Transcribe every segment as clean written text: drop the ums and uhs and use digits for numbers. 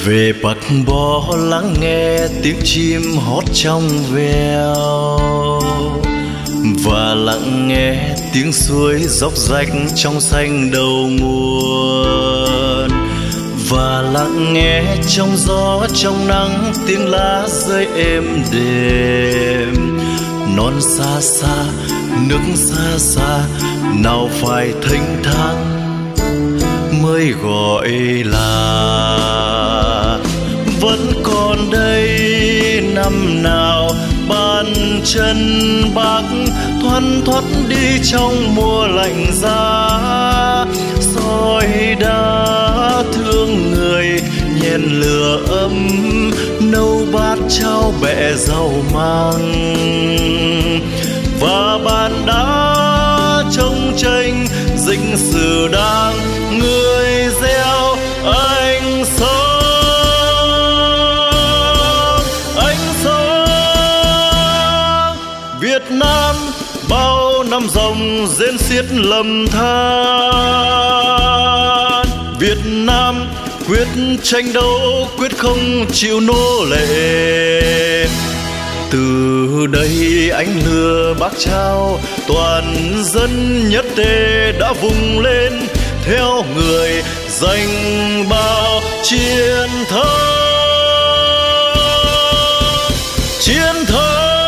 Về Bắc Bó lắng nghe tiếng chim hót trong veo, và lắng nghe tiếng suối dốc rách trong xanh đầu nguồn, và lắng nghe trong gió trong nắng tiếng lá rơi êm đềm. Non xa xa, nước xa xa, nào phải thênh thang mới gọi là vẫn còn đây. Năm nào bàn chân bác thoăn thoắt đi trong mùa lạnh giá, soi đá thương người nhen lửa ấm, nấu bát cháo bẹ rau mang, và bàn đá trông tranh dinh sử đang người gieo anh sống. Việt Nam bao năm dòng rên xiết lầm than, Việt Nam quyết tranh đấu, quyết không chịu nô lệ. Từ đây ánh lửa bác trao, toàn dân nhất tề đã vùng lên theo người giành bao chiến thắng. Chiến thắng.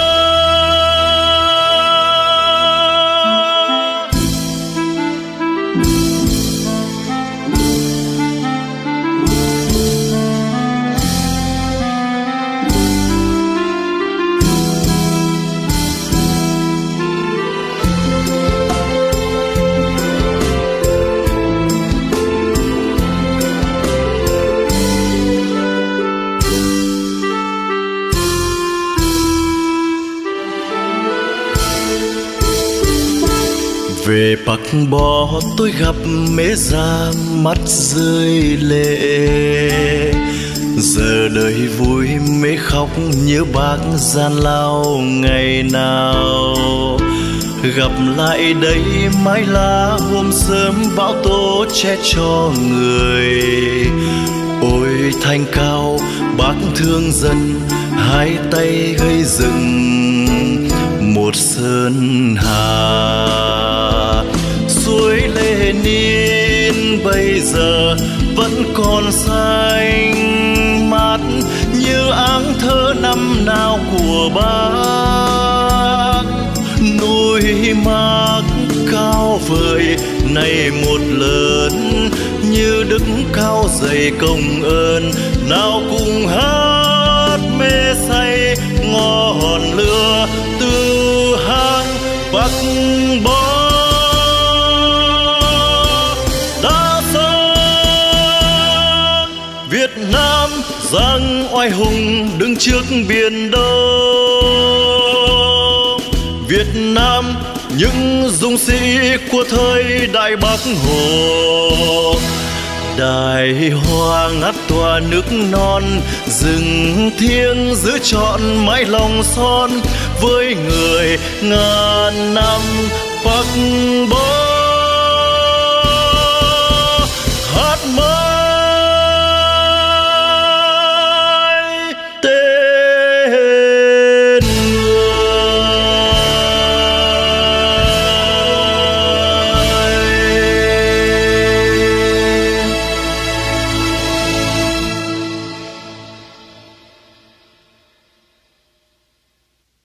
Về Bắc Bó tôi gặp mẹ già mắt rơi lệ, giờ đời vui mẹ khóc nhớ bác gian lao ngày nào. Gặp lại đây mái lá hôm sớm bão tố che cho người, ôi thanh cao bác thương dân, hai tay gây dựng một sơn hà. Suối Lenin bây giờ vẫn còn xanh mát như áng thơ năm nào của bác. Núi Mác cao vời nay một lớn như đức cao dày công ơn, nào cùng hát mê say ngọn lửa từ hang Bắc Bó. Việt Nam giang oai hùng đứng trước biển Đông, Việt Nam những dũng sĩ của thời Đại Bác Hồ. Đài hoa ngát tỏa nước non, rừng thiêng giữ trọn mãi lòng son với người ngàn năm Bắc Bó.